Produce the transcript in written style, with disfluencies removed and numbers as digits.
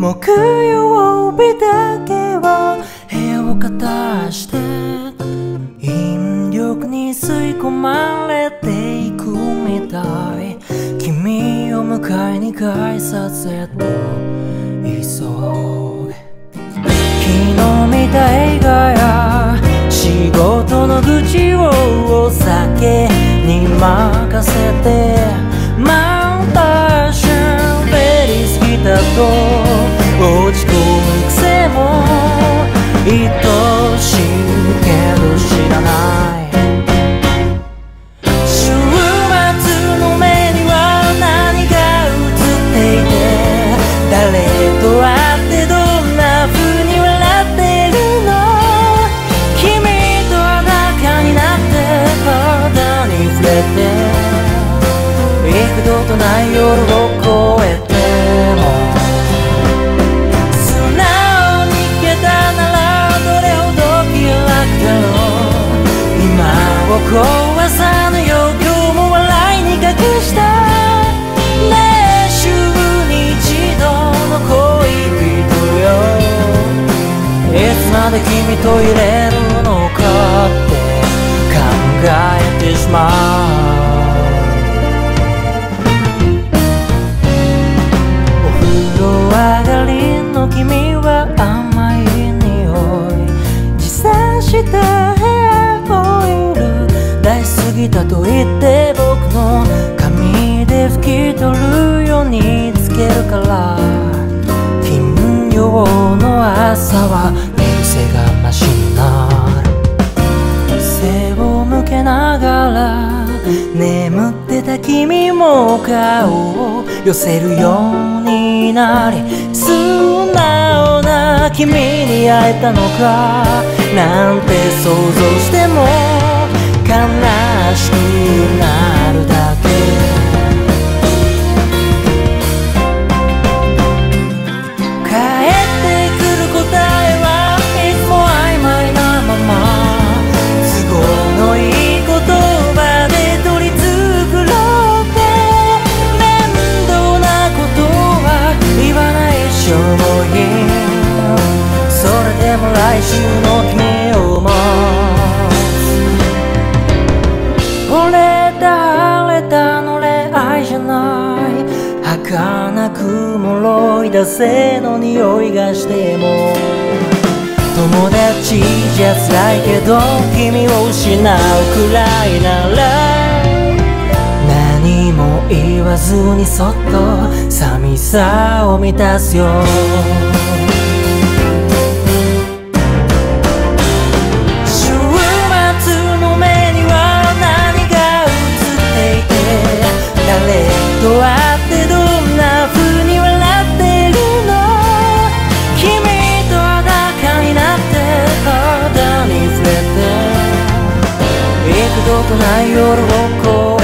木曜日だけは部屋を片して引力に吸い込まれていくみたい。君を迎えに改札へと急ぐ。昨日見た映画や仕事の愚痴をお酒に任せてマウンターシュンベリー好きだと落ち込む癖も愛しいけど知らない。週末の目には何が映っていて誰と会ってどんな風に笑ってるの。君と裸になって体に触れて幾度とない夜を越えても素直に行けたならどれほど気楽だろう。今を壊さぬよ今日も笑いに隠したねえ週に一度の恋人よ。いつまで君といれるのかって考えてしまう。上がりの君は甘い匂い持参した部屋オイル大過ぎたと言って僕の髪で拭き取るようにつけるから金曜の朝は寝癖がマシになる。背を向けながら眠ってた君も顔を寄せるようになり素直な君に会えたのかなんて想像しても悲しくなるだけ。帰ってくる答えはいつも曖昧なまま都合のいい言葉で取り繕って面倒なことは言わないしょぼい。それでも来週の君を待つ。惚れた晴れたの恋愛じゃない儚く脆い惰性の匂いがしても友達じゃ辛いけど君を失うくらいなら何も言わずにそっと寂しさを満たすよ。週末の目には何が映っていて誰と会ってどんな風に笑ってるの。君と裸になって体に触れて幾度とない夜を越え